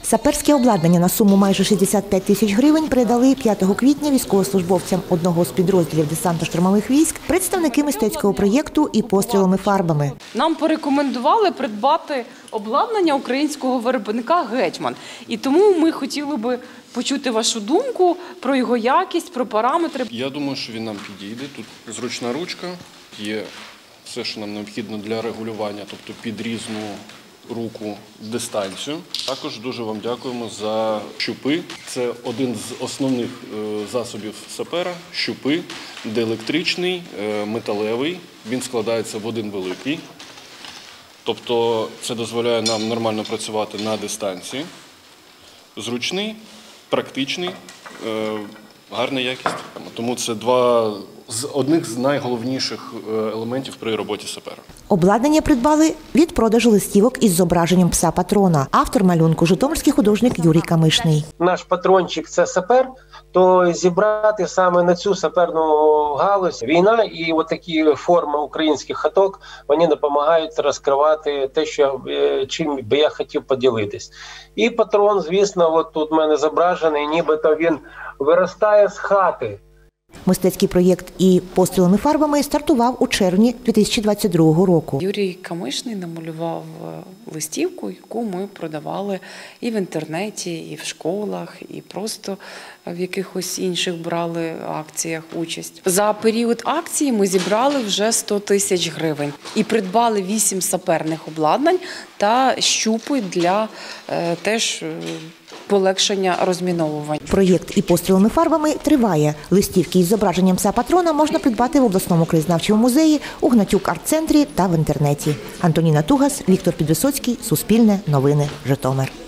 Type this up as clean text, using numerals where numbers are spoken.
Саперське обладнання на суму майже 65 тисяч гривень передали 5 квітня військовослужбовцям одного з підрозділів десантно-штурмових військ представники мистецького проєкту «І пострілами фарбами». Нам порекомендували придбати обладнання українського виробника «Гетьман». І тому ми хотіли би почути вашу думку про його якість, про параметри. Я думаю, що він нам підійде. Тут зручна ручка, є все, що нам необхідно для регулювання, тобто під різну руку дистанцію. Також дуже вам дякуємо за щупи. Це один з основних засобів сапера – щупи, диелектричний, металевий. Він складається в один великий. Тобто це дозволяє нам нормально працювати на дистанції. Зручний, практичний, гарна якість. Тому це одних з найголовніших елементів при роботі сапера. Обладнання придбали від продажу листівок із зображенням пса-патрона. Автор малюнку – житомирський художник Юрій Камишний. Наш патрончик – це сапер, то зібрати саме на цю саперну галузь війна і отакі форми українських хаток, вони допомагають розкривати те, чим би я хотів поділитись. І патрон, звісно, от тут в мене зображений, нібито він виростає з хати. Мистецький проєкт «І пострілами фарбами» стартував у червні 2022 року. Юрій Камишний намалював листівку, яку ми продавали і в інтернеті, і в школах, і просто в якихось інших брали акціях участь. За період акції ми зібрали вже 100 тисяч гривень і придбали 8 саперних обладнань та щупи для теж полегшення розміновувань. Проєкт «І пострілами фарбами» триває. Листівки із зображенням пса-патрона можна придбати в обласному краєзнавчому музеї, у Гнатюк арт-центрі та в інтернеті. Антоніна Тугас, Віктор Підвисоцький, Суспільне, Новини, Житомир.